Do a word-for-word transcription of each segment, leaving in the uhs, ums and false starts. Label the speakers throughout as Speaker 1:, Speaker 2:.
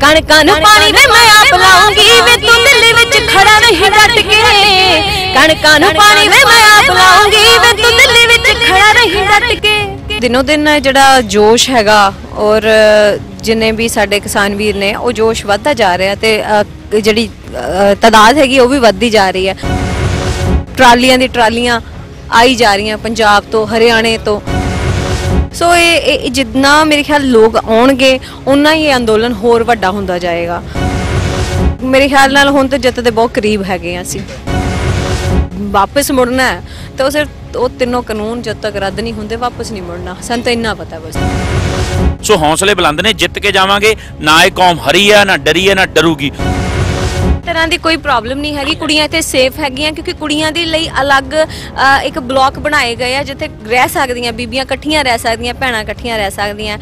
Speaker 1: कणकां नूं पानी वे मैं आप लाऊंगी वे तू दिल्ली विच खड़ा रही डट के कणकां नूं पानी वे मैं आप लाऊंगी वे तू दिल्ली विच खड़ा रही डट के दिनों दिन जिहड़ा जोश हैगा और जिन्ने भी साडे किसान वीर ने वो जोश वधदा जा रहा ते जिहड़ी तादाद हैगी वो भी वधदी जा रही है। ट्रालियां दी ट्रालियां आई जा रही हैं पंजाब तो हरियाणे तो सो ये जितना मेरे ख्याल लोग आउणगे उन्ना ही अंदोलन होर वड्डा हुंदा जाएगा। मेरे ख्याल नाल हुण ते जित दे बहुत करीब हैगे असीं वापस मुड़ना है तो सिर्फ वो तीनों कानून जब तक रद्द नहीं होंदे वापस नहीं मुड़ना सन तो इन्ना पता बस।
Speaker 2: सो हौसले बुलंद ने जित के जावांगे ना ये कौम हरी है ना डरी है ना डरूगी।
Speaker 1: तरह की कोई प्रॉब्लम नहीं हैगी कुड़ियां इत्थे सेफ हैगियां क्योंकि कुड़ियां दे लई अलग एक ब्लॉक बनाए गए आ जिथे रह सकदियां बीबियां इकट्ठियां रह सकदियां भैणां इकट्ठियां रह सकदियां।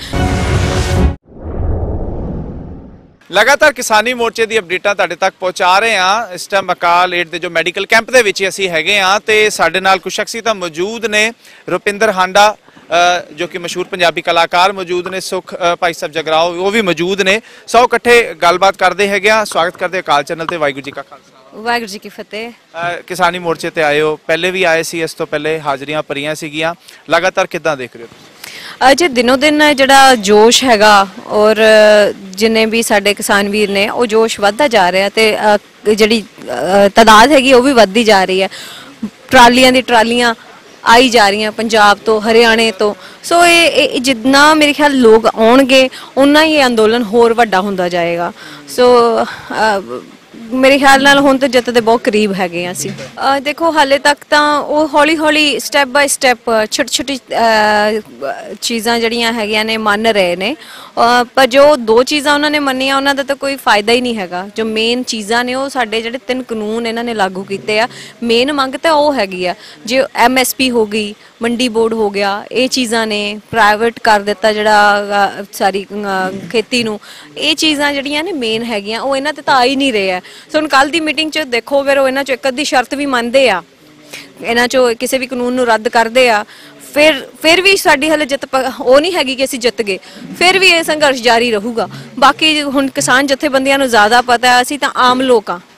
Speaker 3: लगातार किसानी मोर्चे की अपडेटां तुहाडे तक पहुँचा रहे हैं। इस टाइम अकाल एड के जो मैडिकल कैंप के विच असीं हैगे आ ते साडे नाल कुछ शख्सियतां मौजूद ने। रुपिंदर हांडा जो कि मशहूर पंजाबी कलाकार मौजूद ने, सुख भाई साहब जगराओ वो भी मौजूद ने। सौ इकट्ठे गलबात करते हैगे आ। स्वागत करते अकाल चैनल ते। वाहिगुरू जी का खालसा
Speaker 1: वाहिगुरू जी की फतेह।
Speaker 3: किसानी मोर्चे ते आए हो, पहले भी आए सी, इस तो पहले हाजरियां भरियां सीगियां, लगातार किद्दां देख रहे हो?
Speaker 1: अजे दिनों दिन जिहड़ा जोश हैगा और जिन्ने भी साडे किसान वीर ने वो जोश वधदा जा रहा ते जिहड़ी तादाद हैगी वो भी वधदी जा रही है। ट्रालियां दी ट्रालियां आई जा रही हैं पंजाब तो हरियाणे तो सो ये जितना मेरे ख्याल लोग आउणगे उन्ना ही अंदोलन होर वड्डा हुंदा जाएगा। सो मेरे ख्याल नाल हुण ते जित दे बहुत करीब हैगे असीं। देखो हाले तक तां वो हौली हौली स्टैप बाय स्टैप छोटी छोटी चीज़ां जिहड़ियां हैगियां ने मन रहे ने पर जो दो चीज़ां उन्होंने मन्नियां उन्हां दा तां कोई फायदा ही नहीं हैगा। जो मेन चीज़ां ने वो साडे जिहड़े तीन कानून इन्हां ने लागू कीते आ मेन मंग तां वो हैगी आ जो एम एस पी हो गई, मंडी बोर्ड हो गया, ये चीज़ां ने प्राइवेट कर दिता जिहड़ा सारी खेती नूं, ये चीज़ां जिहड़ियां ने मेन हैगियां वो इन्हां ते तां आ ही नहीं रहे। सो हुण कल दी मीटिंग च देखो अगर वो इन्हां चों एक अद्धी शर्त भी मनदे आ, इन्हां चों किसी भी कानून नूं रद्द करदे आ फिर फिर भी साडी हले जित वो नहीं हैगी कि असीं जित गए, फिर भी ये संघर्ष जारी रहूगा। बाकी हुण किसान जथेबंदियां नूं ज़्यादा पता है, असीं तां आम लोक आ,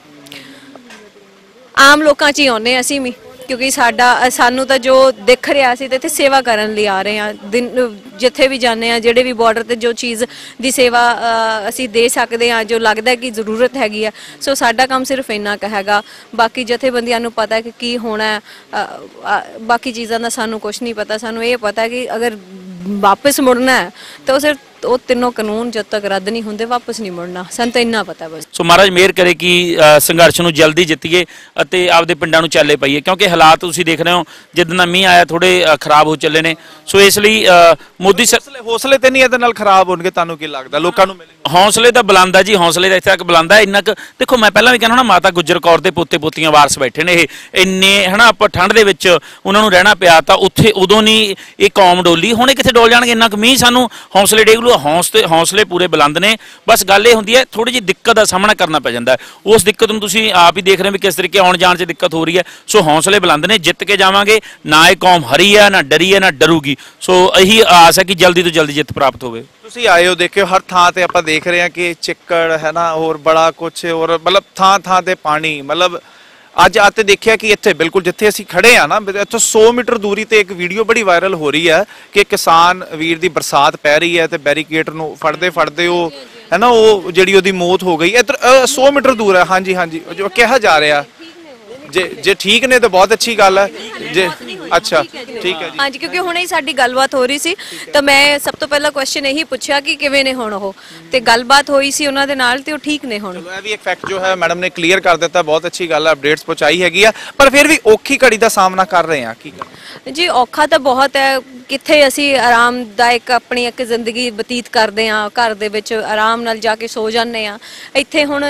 Speaker 1: आम लोकां च ही आउंदे असीं भी क्योंकि साडा सानू तो जो दिख रहा सी ते सेवा करन लई आ रहे हैं। दिन जिथे भी जाने हैं जेडे भी बॉर्डर ते जो चीज़ दी सेवा असी दे सकते हैं जो लगता है कि जरूरत हैगी है सो साडा काम सिर्फ इन्ना क हैगा। बाकी जथेबंदियां नूं पता है कि की होना है, बाकी चीज़ां दा सानू कुछ नहीं पता। सानू ये पता है कि अगर वापस मुड़ना है तो सिर्फ वो तीनों कानून जब तक रद्द नहीं होंदे वापस नहीं मुड़ना सन तो इन्ना पता बस।
Speaker 2: सो महाराज मेहर करे कि संघर्ष नूं जल्दी जित्तीए अते आपदे पिंडां नूं चाले पाईए क्योंकि हालात तुसीं देख रहे हो जिद्दां मींह आया थोड़े खराब हो चले ने। सो इसलिए मोदी सर
Speaker 3: हौसले ते नहीं इहदे नाल खराब होणगे, तुहानूं की लगदा लोकां नूं मिले
Speaker 2: हौसले तो बुलंद है जी, हौसले इत्थे तक बुलंद है इन्ना। देखो मैं पहला भी कहना ना माता गुजर कौर दे पोते पोतियां वारस बैठे ने इन्ने है ना आप ठंड दे विच उन्हां नूं रहना पिया तां उत्थे उदों नहीं ये कौम डोली, हुणे कित्थे डोल जाणगे इन्ना मींह सानूं हौसले डेगलू हौसले हौसले पूरे बुलंद ने। बस गल ये हुंदी है थोड़ी जी दिक्कत का सामना करना पै जांदा है, उस दिक्कत नूं तुसीं आप ही देख रहे हो भी किस तरीके आउण जाण च दिक्कत हो रही है। सो हौसले बुलंद ने, जित के जावांगे ना ये कौम हरी है ना डरी है ना डरूगी। सो यही आस है कि जल्दी तो जल्दी जित प्राप्त होवे।
Speaker 3: तुसीं आए हो देखियो हर थां ते आपां देख रहे हैं कि चिक्कड़ है ना और बड़ा कुछ और मतलब थां थां ते पानी मतलब अज आते देखिया कि इत्थे बिल्कुल जिथे असीं खड़े आ ना इत्थों सौ मीटर दूरी ते एक वीडियो बड़ी वायरल हो रही है कि किसान वीर दी बरसात पै रही है ते बैरीकेड नूं फड़दे फड़दे वो है ना वो जिहड़ी ओहदी मौत हो गई। इधर सौ मीटर दूर है। हाँ जी हाँ जी जो कहा जा रहा जे जे ठीक ने तो बहुत अच्छी गल है जे अच्छा ठीक है जी।
Speaker 1: हाँ जी क्योंकि हुणे ही साडी गलबात हो रही सी तो मैं सब तो पहला क्वेश्चन यही पूछा कि किवें ने हुण ओह ते गलबात होई सी उन्हां दे नाल ते ओह ठीक ने हुण।
Speaker 3: चलो ये भी एक फैक्ट जो है मैडम ने क्लीयर कर दिता, बहुत अच्छी गल है, अपडेट्स पहुंचाई हैगी है पर फिर भी औखी घड़ी का सामना कर रहे हैं की
Speaker 1: जी। औखा तो बहुत है, कित्थे असीं आरामदायक अपनी एक जिंदगी बतीत करते हैं, घर दे विच आराम नाल जाके सो जाने आ, इत्थे हुण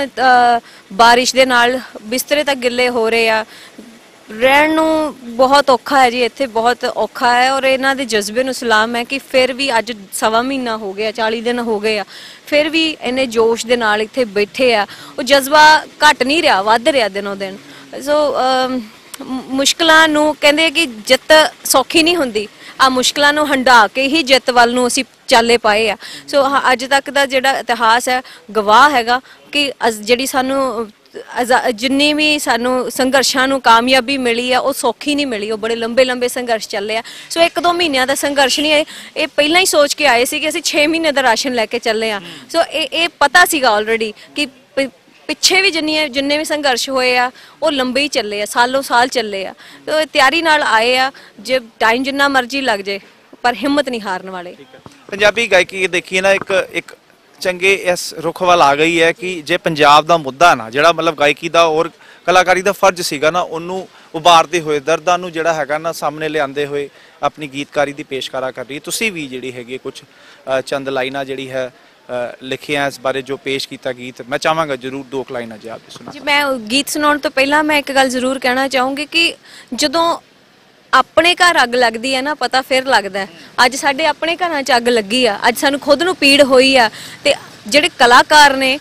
Speaker 1: बारिश दे नाल बिस्तरे तक गिले हो रहे आ, रहन नूं बहुत औखा है जी, इत्थे बहुत औखा है। और इन्हां दे जज्बे नूं सलाम है कि फिर भी अज सवा महीना हो गया, चाली दिन हो गए आ, फिर भी इन्ने जोश दे नाल इत्थे बैठे आ, वो जज्बा घट नहीं रहा, वध रहा दिनों दिन। सो मुश्किलां नूं कहंदे कि जित सौखी नहीं हुंदी, ਆ ਮੁਸ਼ਕਲਾਂ ਨੂੰ ਹੰਢਾ ਕੇ ਹੀ ਜਿੱਤ ਵੱਲ ਨੂੰ ਅਸੀਂ ਚਾਲੇ ਪਾਏ ਆ। ਸੋ ਅੱਜ ਤੱਕ ਦਾ ਜਿਹੜਾ ਇਤਿਹਾਸ ਹੈ ਗਵਾਹ ਹੈਗਾ ਕਿ ਜਿਹੜੀ ਸਾਨੂੰ ਜਿੰਨੀ ਵੀ ਸਾਨੂੰ ਸੰਘਰਸ਼ਾਂ ਨੂੰ ਕਾਮਯਾਬੀ ਮਿਲੀ ਆ ਉਹ ਸੌਖੀ ਨਹੀਂ ਮਿਲੀ, ਉਹ ਬੜੇ ਲੰਬੇ ਲੰਬੇ ਸੰਘਰਸ਼ ਚੱਲੇ ਆ। ਸੋ ਇੱਕ ਦੋ ਮਹੀਨਿਆਂ ਦਾ ਸੰਘਰਸ਼ ਨਹੀਂ ਹੈ, ਇਹ ਪਹਿਲਾਂ ਹੀ ਸੋਚ ਕੇ ਆਏ ਸੀ ਕਿ ਅਸੀਂ ਛੇ ਮਹੀਨੇ ਦਾ ਰਾਸ਼ਨ ਲੈ ਕੇ ਚੱਲੇ ਆ। ਸੋ ਇਹ ਇਹ ਪਤਾ ਸੀਗਾ ਆਲਰੇਡੀ ਕਿ ਪਿੱਛੇ ਵੀ ਜਿੰਨੀਆਂ ਜਿੰਨੇ ਵੀ ਸੰਘਰਸ਼ ਹੋਏ ਆ ਉਹ ਲੰਬੇ ਹੀ ਚੱਲੇ ਆ, ਸਾਲੋਂ ਸਾਲ ਚੱਲੇ ਆ। ਸੋ ਤਿਆਰੀ ਨਾਲ ਆਏ ਆ, ਜੇ ਟਾਈਮ ਜਿੰਨਾ ਮਰਜ਼ੀ ਲੱਗ ਜੇ ਪਰ ਹਿੰਮਤ ਨਹੀਂ ਹਾਰਨ ਵਾਲੇ।
Speaker 3: ਪੰਜਾਬੀ ਗਾਇਕੀ ਦੇਖੀਏ ਨਾ ਇੱਕ ਇੱਕ ਚੰਗੇ ਇਸ ਰੁਖ ਵੱਲ ਆ ਗਈ ਹੈ ਕਿ ਜੇ ਪੰਜਾਬ ਦਾ ਮੁੱਦਾ ਨਾ ਜਿਹੜਾ ਮਤਲਬ ਗਾਇਕੀ ਦਾ ਔਰ ਕਲਾਕਾਰੀ ਦਾ ਫਰਜ਼ ਸੀਗਾ ਨਾ ਉਹਨੂੰ ਉਭਾਰਦੇ ਹੋਏ ਦਰਦਾਂ ਨੂੰ ਜਿਹੜਾ ਹੈਗਾ ਨਾ ਸਾਹਮਣੇ ਲਿਆਂਦੇ ਹੋਏ ਆਪਣੀ ਗੀਤਕਾਰੀ ਦੀ ਪੇਸ਼ਕਾਰਾ ਕਰ ਰਹੀ ਹੈ। ਤੁਸੀਂ ਵੀ ਜਿਹੜੀ ਹੈਗੀ ਕੁਝ ਚੰਦ ਲਾਈਨਾਂ ਜਿਹੜੀ ਹੈ ਲਿਖਿਆ ਇਸ ਬਾਰੇ ਜੋ ਪੇਸ਼ ਕੀਤਾ ਗੀਤ ਮੈਂ ਚਾਹਾਂਗਾ ਜਰੂਰ ਦੋ ਲਾਈਨਾਂ ਜੀ ਆਪ ਸੁਣਾ।
Speaker 1: ਜੀ ਮੈਂ ਗੀਤ ਸੁਣਾਉਣ ਤੋਂ ਪਹਿਲਾਂ ਮੈਂ ਇੱਕ ਗੱਲ ਜ਼ਰੂਰ ਕਹਿਣਾ ਚਾਹੂੰਗੀ ਕਿ ਜਦੋਂ ਆਪਣੇ ਘਰ ਅੱਗ ਲੱਗਦੀ ਹੈ ਨਾ ਪਤਾ ਫਿਰ ਲੱਗਦਾ। ਅੱਜ ਸਾਡੇ ਆਪਣੇ ਘਰਾਂ 'ਚ ਅੱਗ ਲੱਗੀ ਆ, ਅੱਜ ਸਾਨੂੰ ਖੁਦ ਨੂੰ ਪੀੜ ਹੋਈ ਆ ਤੇ ਜਿਹੜੇ ਕਲਾਕਾਰ ਨੇ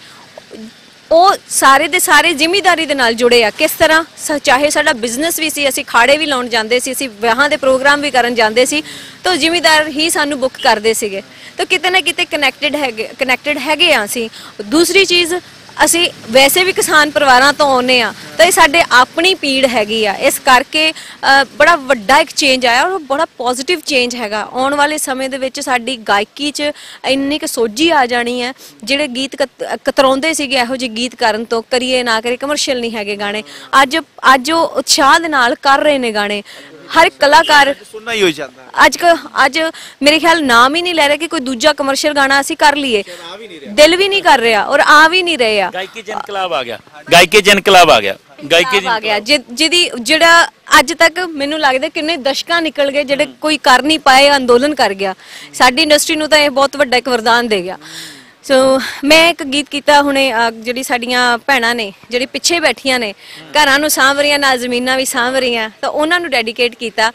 Speaker 1: ਉਹ ਸਾਰੇ ਦੇ ਸਾਰੇ ਜ਼ਿੰਮੇਵਾਰੀ ਦੇ ਨਾਲ ਜੁੜੇ ਆ। ਕਿਸ ਤਰ੍ਹਾਂ ਚਾਹੇ ਸਾਡਾ ਬਿਜ਼ਨਸ ਵੀ ਸੀ, ਅਸੀਂ ਖਾੜੇ ਵੀ ਲਾਉਣ ਜਾਂਦੇ ਸੀ, ਅਸੀਂ ਵਿਆਹਾਂ ਦੇ ਪ੍ਰੋਗਰਾਮ ਵੀ ਕਰਨ ਜਾਂਦੇ ਸੀ ਤਾਂ ਜ਼ਿੰਮੇਦਾਰ ਹੀ ਸਾਨੂੰ ਬੁੱਕ ਕਰਦੇ ਸੀਗੇ। ਤਾਂ ਕਿਤੇ ਨਾ ਕਿਤੇ ਕਨੈਕਟਡ ਹੈਗੇ ਕਨੈਕਟਡ ਹੈਗੇ ਆ ਅਸੀਂ। ਦੂਸਰੀ ਚੀਜ਼ ਅਸੀਂ ਵੈਸੇ ਵੀ ਕਿਸਾਨ ਪਰਿਵਾਰਾਂ ਤੋਂ ਆਉਂਦੇ ਆ ਤਾਂ ਇਹ ਸਾਡੇ ਆਪਣੀ ਪੀੜ ਹੈਗੀ ਆ। ਇਸ ਕਰਕੇ ਬੜਾ ਵੱਡਾ ਇੱਕ ਚੇਂਜ ਆਇਆ ਔਰ ਬੜਾ ਪੋਜ਼ਿਟਿਵ ਚੇਂਜ ਹੈਗਾ। ਆਉਣ ਵਾਲੇ ਸਮੇਂ ਦੇ ਵਿੱਚ ਸਾਡੀ ਗਾਇਕੀ 'ਚ ਇੰਨੀ ਕੁ ਸੋਝੀ ਆ ਜਾਣੀ ਹੈ। ਜਿਹੜੇ ਗੀਤ ਕਤਰਾਉਂਦੇ ਸੀਗੇ ਇਹੋ ਜਿਹੇ ਗੀਤ ਕਰਨ ਤੋਂ, ਕਰੀਏ ਨਾ ਕਰੀਏ, ਕਮਰਸ਼ੀਅਲ ਨਹੀਂ ਹੈਗੇ ਗਾਣੇ, ਅੱਜ ਅੱਜ ਉਹ ਉਤਸ਼ਾਹ ਦੇ ਨਾਲ ਕਰ ਰਹੇ ਨੇ ਗਾਣੇ। ਹਰ ਇੱਕ ਕਲਾਕਾਰ
Speaker 3: ਸੁਣਨਾ ਹੀ ਹੋਈ ਜਾਂਦਾ
Speaker 1: ਅੱਜ ਅੱਜ ਮੇਰੇ ਖਿਆਲ ਨਾਮ ਹੀ ਨਹੀਂ ਲੈ ਰਿਹਾ ਕਿ ਕੋਈ ਦੂਜਾ ਕਮਰਸ਼ੀਅਲ ਗਾਣਾ ਅਸੀਂ ਕਰ ਲਈਏ, ਦਿਲ ਵੀ ਨਹੀਂ ਕਰ ਰਿਹਾ ਔਰ ਆ ਵੀ ਨਹੀਂ ਰਹੇ ਆ।
Speaker 2: ਗਾਇਕੀ 'ਚ ਇਨਕਲਾਬ ਆ ਗਿਆ, ਗਾਇਕੀ 'ਚ ਇਨਕਲਾਬ ਆ ਗਿਆ, ਗਾਇਕੀ 'ਚ
Speaker 1: ਆ ਗਿਆ ਜਿਹਦੀ ਜਿਹੜਾ ਅੱਜ ਤੱਕ ਮੈਨੂੰ ਲੱਗਦਾ ਕਿੰਨੇ ਦਸ਼ਕਾਂ ਨਿਕਲ ਗਏ ਜਿਹੜੇ ਕੋਈ ਕਰ ਨਹੀਂ ਪਾਏ, ਅੰਦੋਲਨ ਕਰ ਗਿਆ। ਸਾਡੀ ਇੰਡਸਟਰੀ ਨੂੰ ਤਾਂ ਇਹ ਬਹੁਤ ਵੱਡਾ ਇੱਕ ਵਰਦਾਨ ਦੇ ਗਿਆ। ਸੋ ਮੈਂ ਇੱਕ ਗੀਤ ਕੀਤਾ ਹੁਣੇ, ਜਿਹੜੀ ਸਾਡੀਆਂ ਭੈਣਾਂ ਨੇ ਜਿਹੜੀ ਪਿੱਛੇ ਬੈਠੀਆਂ ਨੇ, ਘਰਾਂ ਨੂੰ ਸਾਂਭ ਰਹੀਆਂ ਨਾਲ ਜ਼ਮੀਨਾਂ ਵੀ ਸਾਂਭ ਰਹੀਆਂ, ਤਾਂ ਉਹਨਾਂ ਨੂੰ ਡੈਡੀਕੇਟ ਕੀਤਾ।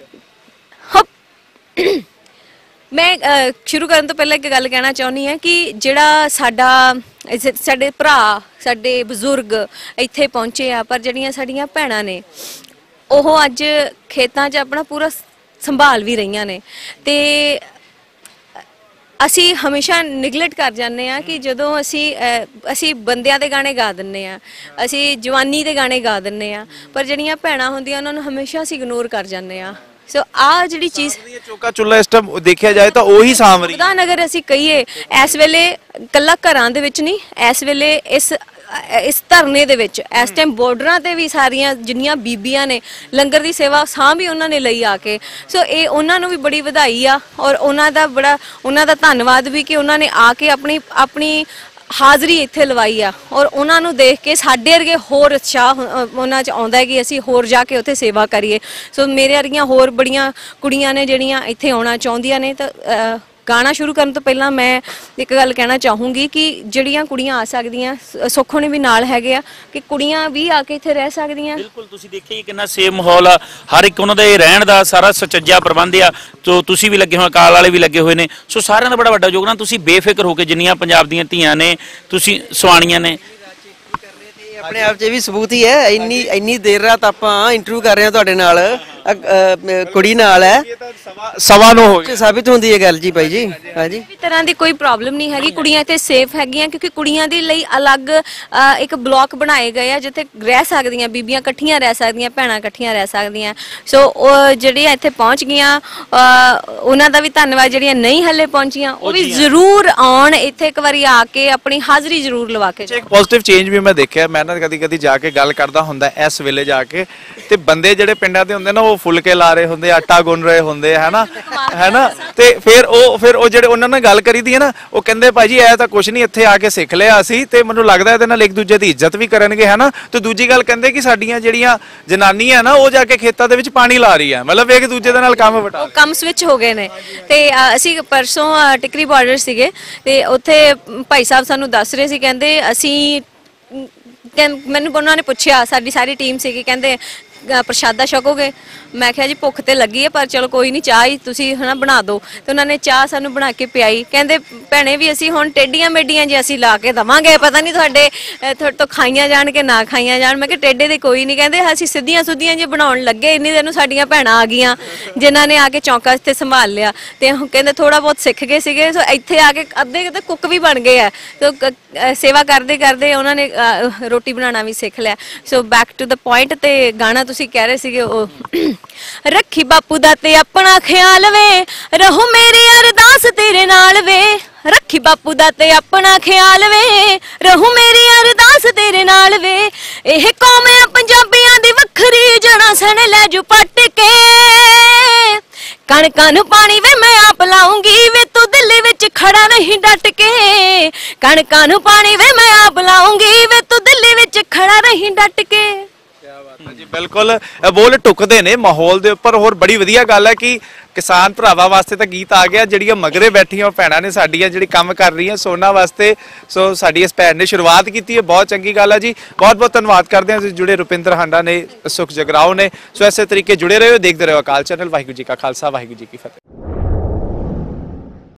Speaker 1: ਮੈਂ ਸ਼ੁਰੂ ਕਰਨ ਤੋਂ ਪਹਿਲਾਂ ਇੱਕ ਗੱਲ ਕਹਿਣਾ ਚਾਹੁੰਦੀ ਹਾਂ ਕਿ ਜਿਹੜਾ ਸਾਡਾ ਸਾਡੇ ਭਰਾ ਸਾਡੇ ਬਜ਼ੁਰਗ ਇੱਥੇ ਪਹੁੰਚੇ ਆ, ਪਰ ਜਿਹੜੀਆਂ ਸਾਡੀਆਂ ਭੈਣਾਂ ਨੇ ਉਹ ਅੱਜ ਖੇਤਾਂ 'ਚ ਆਪਣਾ ਪੂਰਾ ਸੰਭਾਲ ਵੀ ਰਹੀਆਂ ਨੇ। ਤੇ ਅਸੀਂ ਹਮੇਸ਼ਾ ਨਿਗਲੈਕਟ ਕਰ ਜਾਂਦੇ ਆ ਕਿ ਜਦੋਂ ਅਸੀਂ ਅਸੀਂ ਬੰਦਿਆਂ ਦੇ ਗਾਣੇ ਗਾ ਦਿੰਦੇ ਆ, ਅਸੀਂ ਜਵਾਨੀ ਦੇ ਗਾਣੇ ਗਾ ਦਿੰਦੇ ਆ, ਪਰ ਜਿਹੜੀਆਂ ਭੈਣਾਂ ਹੁੰਦੀਆਂ ਉਹਨਾਂ ਨੂੰ ਹਮੇਸ਼ਾ ਅਸੀਂ ਇਗਨੋਰ ਕਰ ਜਾਂਦੇ ਆ। ਸੋ ਆ ਜਿਹੜੀ ਚੀਜ਼
Speaker 3: ਚੌਕਾ ਚੁੱਲ੍ਹਾ ਇਸ ਟਾਈਮ ਦੇਖਿਆ ਜਾਏ ਤਾਂ ਉਹੀ ਸਾਂਭ ਰਹੀ
Speaker 1: ਹੈ। ਅਗਰ ਅਸੀਂ ਕਹੀਏ ਇਸ ਵੇਲੇ ਕੱਲਾ ਘਰਾਂ ਦੇ ਵਿੱਚ ਨਹੀਂ, ਇਸ ਵੇਲੇ ਇਸ ਇਸ ਧਰਨੇ ਦੇ ਵਿੱਚ ਇਸ ਟਾਈਮ ਬਾਰਡਰਾਂ ਤੇ ਵੀ ਸਾਰੀਆਂ ਜਿੰਨੀਆਂ ਬੀਬੀਆਂ ਨੇ ਲੰਗਰ ਦੀ ਸੇਵਾ ਸਾਂਭ ਵੀ ਉਹਨਾਂ ਨੇ ਲਈ ਆ ਕੇ। ਸੋ ਇਹ ਉਹਨਾਂ ਨੂੰ ਵੀ ਬੜੀ ਵਧਾਈ ਆ ਔਰ ਉਹਨਾਂ ਦਾ ਬੜਾ ਉਹਨਾਂ ਦਾ ਧੰਨਵਾਦ ਵੀ ਕਿ ਉਹਨਾਂ ਨੇ ਆ ਕੇ ਆਪਣੀ ਆਪਣੀ ਹਾਜ਼ਰੀ ਇੱਥੇ ਲਵਾਈ ਆ ਔਰ ਉਹਨਾਂ ਨੂੰ ਦੇਖ ਕੇ ਸਾਡੇ ਵਰਗੇ ਹੋਰ ਉਤਸ਼ਾਹ ਉਹਨਾਂ 'ਚ ਆਉਂਦਾ ਕਿ ਅਸੀਂ ਹੋਰ ਜਾ ਕੇ ਉੱਥੇ ਸੇਵਾ ਕਰੀਏ। ਸੋ ਮੇਰੇ ਵਰਗੀਆਂ ਹੋਰ ਬੜੀਆਂ ਕੁੜੀਆਂ ਨੇ ਜਿਹੜੀਆਂ ਇੱਥੇ ਆਉਣਾ ਚਾਹੁੰਦੀਆਂ ਨੇ। ਤਾਂ ਗਾਣਾ ਸ਼ੁਰੂ ਕਰਨ ਤੋਂ ਪਹਿਲਾਂ ਮੈਂ ਇੱਕ ਗੱਲ ਕਹਿਣਾ ਚਾਹੂੰਗੀ ਕਿ ਜਿਹੜੀਆਂ ਕੁੜੀਆਂ ਆ ਸਕਦੀਆਂ, ਸੁੱਖੋ ਨੇ ਵੀ ਨਾਲ ਹੈਗੇ ਆ ਕਿ ਕੁੜੀਆਂ ਵੀ ਆ ਕੇ ਇੱਥੇ ਰਹਿ ਸਕਦੀਆਂ।
Speaker 2: ਬਿਲਕੁਲ, ਤੁਸੀਂ ਦੇਖਿਆ ਕਿੰਨਾ ਸੇਫ ਮਾਹੌਲ ਆ, ਹਰ ਇੱਕ ਉਹਨਾਂ ਦੇ ਰਹਿਣ ਦਾ ਸਾਰਾ ਸੁਚੱਜਾ ਪ੍ਰਬੰਧ ਆ। ਸੋ ਤੁਸੀਂ ਵੀ ਲੱਗੇ ਹੋਏ, ਕਾਲ ਵਾਲੇ ਵੀ ਲੱਗੇ ਹੋਏ ਨੇ। ਸੋ ਸਾਰਿਆਂ ਦਾ ਬੜਾ ਵੱਡਾ ਯੋਗਦਾਨ। ਤੁਸੀਂ ਬੇਫਿਕਰ ਹੋ ਕੇ ਜਿੰਨੀਆਂ ਪੰਜਾਬ ਦੀਆਂ ਧੀਆਂ ਨੇ ਤੁਸੀਂ ਸਵਾਣੀਆਂ ਨੇ,
Speaker 4: ਆਪਣੇ ਆਪ 'ਚ ਵੀ ਸਬੂਤ ਹੀ ਹੈ। ਇੰਨੀ ਇੰਨੀ ਦੇਰ ਰਾਤ ਆਪਾਂ ਇੰਟਰਵਿਊ ਕਰ ਰਹੇ ਹਾਂ ਤੁਹਾਡੇ ਨਾਲ, ਕੁੜੀ ਨਾਲ ਹੈ,
Speaker 3: ਸਵਾ ਨੂੰ ਹੋ ਗਿਆ
Speaker 4: ਸਾਬਿਤ ਹੁੰਦੀ ਹੈ ਗੱਲ ਜੀ ਬਾਈ ਜੀ। ਹਾਂਜੀ,
Speaker 1: ਕਿਸੇ ਤਰ੍ਹਾਂ ਦੀ ਕੋਈ ਪ੍ਰੋਬਲਮ ਨਹੀਂ ਹੈਗੀ, ਕੁੜੀਆਂ ਇੱਥੇ ਸੇਫ ਹੈਗੀਆਂ ਕਿਉਂਕਿ ਕੁੜੀਆਂ ਦੇ ਲਈ ਅਲੱਗ ਇੱਕ ਬਲਾਕ ਬਣਾਏ ਗਏ ਆ ਜਿੱਥੇ ਰਹਿ ਸਕਦੀਆਂ ਬੀਬੀਆਂ, ਇਕੱਠੀਆਂ ਰਹਿ ਸਕਦੀਆਂ, ਭੈਣਾਂ ਇਕੱਠੀਆਂ ਰਹਿ ਸਕਦੀਆਂ। ਸੋ ਉਹ ਜਿਹੜੀਆਂ ਇੱਥੇ ਪਹੁੰਚ ਗਈਆਂ ਉਹਨਾਂ ਦਾ ਵੀ ਧੰਨਵਾਦ। ਜਿਹੜੀਆਂ ਨਹੀਂ ਹਲੇ ਪਹੁੰਚੀਆਂ ਉਹ ਵੀ ਜ਼ਰੂਰ ਆਉਣ ਇੱਥੇ, ਇੱਕ ਵਾਰੀ ਆ ਕੇ ਆਪਣੀ ਹਾਜ਼ਰੀ ਜ਼ਰੂਰ ਲਵਾ ਕੇ।
Speaker 3: ਇੱਕ ਪੋਜ਼ਿਟਿਵ ਚੇਂਜ ਵੀ ਮੈਂ ਦੇਖਿਆ। ਮੈਂ ਨਾ ਕਦੀ ਕਦੀ ਜਾ ਕੇ ਗੱਲ ਕਰਦਾ ਹੁੰਦਾ ਇਸ ਵੇਲੇ ਜਾ ਕੇ, ਤੇ ਬੰਦੇ ਜਿਹੜੇ ਪਿੰਡਾਂ ਦੇ ਹੁੰਦੇ ਨਾ ਉਹ ਫੁਲਕੇ ਲਾ ਰਹੇ ਹੁੰਦੇ, ਆਟਾ ਗੁੰਨ ਰਹੇ ਹੁੰਦੇ, ਹੈਨਾ ਹੈਨਾ ਤੇ ਫਿਰ ਉਹ ਫਿਰ ਉਹ ਜਿਹੜੇ ਉਹਨਾਂ ਨਾਲ ਗੱਲ ਕਰੀਦੀ ਹੈ ਨਾ, ਉਹ ਕਹਿੰਦੇ ਭਾਜੀ ਇਹ ਤਾਂ ਕੁਛ ਨਹੀਂ, ਇੱਥੇ ਆ ਕੇ ਸਿੱਖ ਲਿਆ ਅਸੀਂ, ਤੇ ਮੈਨੂੰ ਲੱਗਦਾ ਇਹਦੇ ਨਾਲ ਇੱਕ ਦੂਜੇ ਦੀ ਇੱਜ਼ਤ ਵੀ ਕਰਨਗੇ, ਹੈਨਾ। ਤੇ ਦੂਜੀ ਗੱਲ ਕਹਿੰਦੇ ਕਿ ਸਾਡੀਆਂ ਜਿਹੜੀਆਂ ਜਨਾਨੀਆਂ ਨਾ ਉਹ ਜਾ ਕੇ ਖੇਤਾਂ ਦੇ ਵਿੱਚ ਪਾਣੀ ਲਾ ਰਹੀ ਆ, ਮਤਲਬ ਇੱਕ ਦੂਜੇ ਦੇ ਨਾਲ ਕੰਮ ਵਟਾ
Speaker 1: ਕੰਮ ਸਵਿਚ ਹੋ ਗਏ ਨੇ। ਤੇ ਅਸੀਂ ਪਰਸੋਂ ਟਿਕਰੀ ਬਾਰਡਰ ਸੀਗੇ ਤੇ ਉੱਥੇ ਭਾਈ ਸਾਹਿਬ ਸਾਨੂੰ ਦੱਸ ਰਹੇ ਸੀ, ਕਹਿੰਦੇ ਅਸੀਂ ਮੈਨੂੰ ਉਹਨਾਂ ਨੇ ਪੁੱਛਿਆ, ਸਾਡੀ ਸਾਰੀ ਟੀਮ ਸੀਗੀ, ਕਹਿੰਦੇ ਅ, ਪ੍ਰਸ਼ਾਦਾ ਛਕੋਗੇ? ਮੈਂ ਕਿਹਾ ਜੀ ਭੁੱਖ ਤੇ ਲੱਗੀ ਹੈ ਪਰ ਚਲੋ ਕੋਈ ਨਹੀਂ, ਚਾਹ ਹੀ ਤੁਸੀਂ ਹਨਾ ਬਣਾ ਦਿਓ। ਤੇ ਉਹਨਾਂ ਨੇ ਚਾਹ ਸਾਨੂੰ ਬਣਾ ਕੇ ਪਿਆਈ। ਕਹਿੰਦੇ ਭੈਣੇ ਵੀ ਅਸੀਂ ਹੁਣ ਟੇਡੀਆਂ ਮੇਡੀਆਂ ਜੇ ਅਸੀਂ ਲਾ ਕੇ ਦਵਾਂਗੇ, ਪਤਾ ਨਹੀਂ ਤੁਹਾਡੇ ਅ, ਤੁਹਾਡੇ ਤੋਂ ਖਾਈਆਂ ਜਾਣ ਕਿ ਨਾ ਖਾਈਆਂ ਜਾਣ। ਮੈਂ ਕਿਹਾ ਟੇਡੇ ਦੇ ਕੋਈ ਨਹੀਂ। ਕਹਿੰਦੇ ਅਸੀਂ ਸਿੱਧੀਆਂ ਸੁੱਧੀਆਂ ਜੇ ਬਣਾਉਣ ਲੱਗੇ, ਇੰਨੀ ਦੇਰ ਨੂੰ ਸਾਡੀਆਂ ਭੈਣਾਂ ਆ ਗਈਆਂ ਜਿਨ੍ਹਾਂ ਨੇ ਆ ਕੇ ਚੌਂਕਾ ਤੇ ਸੰਭਾਲ ਲਿਆ। ਤੇ ਉਹ ਕਹਿੰਦੇ ਥੋੜਾ ਬਹੁਤ ਸਿੱਖ ਗਏ ਸੀਗੇ, ਸੋ ਇੱਥੇ ਆ ਕੇ ਅੱਧੇ ਕਿਤੇ ਕੁੱਕ ਵੀ ਬਣ ਗਏ ਆ। ਤੇ ਕ- ਅ, ਸੇਵਾ ਕਰਦੇ ਕਰਦੇ ਉਹਨਾਂ ਨੇ ਅ, ਰੋਟੀ ਬਣਾਉਣਾ ਵੀ ਸਿੱਖ ਲਿਆ। So back to the point, ਤੇ ਗਾਣਾ ਤੁਸੀਂ ਕਹਿ ਰਹੇ ਸੀਗੇ ਉਹ ਰੱਖੀ ਬਾਪੂ ਦਾ ਤੇ ਆਪਣਾ ਖਿਆਲ ਵੇ, ਰਹੋ ਮੇਰੀ ਅਰਦਾਸ ਤੇਰੇ ਨਾਲ ਵੇ। ਰੱਖੀ ਬਾਪੂ ਦਾ ਤੇ ਆਪਣਾ ਖਿਆਲ ਵੇ, ਰਹੋ ਮੇਰੀ ਅਰਦਾਸ ਤੇਰੇ ਨਾਲ ਵੇ। ਇਹ ਕੌਮ ਆ ਪੰਜਾਬੀਆਂ ਦੀ ਵੱਖਰੀ, ਜਣਾ ਸਣ ਲੈ ਜੂ ਪੱਟ ਕੇ। ਕਣਕਾਂ ਨੂੰ ਪਾਣੀ ਵੇ ਮੈਂ ਆਪ ਲਾਉਂਗੀ ਵੇ, ਤੂੰ ਦਿੱਲੀ ਵਿੱਚ ਖੜਾ ਨਹੀਂ ਡਟ ਕੇ। ਕਣਕਾਂ ਨੂੰ ਪਾਣੀ ਵੇ ਮੈਂ ਆਪ ਲਾਉਂਗੀ ਵੇ, ਤੂੰ ਦਿੱਲੀ ਵਿੱਚ ਖੜਾ ਨਹੀਂ ਡਟ ਕੇ।
Speaker 3: ਜੀ ਬਿਲਕੁਲ, ਇਹ ਬੋਲ ਟੁਕਦੇ ਨੇ ਮਾਹੌਲ ਦੇ ਉੱਪਰ। ਹੋਰ ਬੜੀ ਵਧੀਆ ਗੱਲ ਹੈ ਕਿ ਕਿਸਾਨ ਭਰਾਵਾਂ ਵਾਸਤੇ ਤਾਂ ਗੀਤ ਆ ਗਿਆ, ਜਿਹੜੀਆਂ ਮਗਰੇ ਬੈਠੀਆਂ ਭੈਣਾਂ ਨੇ ਸਾਡੀਆਂ ਜਿਹੜੀ ਕੰਮ ਕਰ ਰਹੀਆਂ ਸੋਨਾ ਵਾਸਤੇ। ਸੋ ਸਾਡੀ ਇਸ ਭੈਣ ਨੇ ਸ਼ੁਰੂਆਤ ਕੀਤੀ ਹੈ, ਬਹੁਤ ਚੰਗੀ ਗੱਲ ਹੈ ਜੀ। ਬਹੁਤ ਬਹੁਤ ਧੰਨਵਾਦ ਕਰਦੇ ਹਾਂ ਤੁਸੀਂ ਜੁੜੇ, ਰੁਪਿੰਦਰ ਹਾਂਡਾ ਨੇ, ਸੁਖ ਜਗਰਾਓ ਨੇ। ਸੋ ਇਸੇ ਤਰੀਕੇ ਜੁੜੇ ਰਹੋ, ਦੇਖਦੇ ਰਹੋ ਅਕਾਲ ਚੈਨਲ। ਵਾਹਿਗੁਰੂ ਜੀ ਕਾ ਖਾਲਸਾ, ਵਾਹਿਗੁਰੂ ਜੀ ਕੀ ਫਤਿਹ।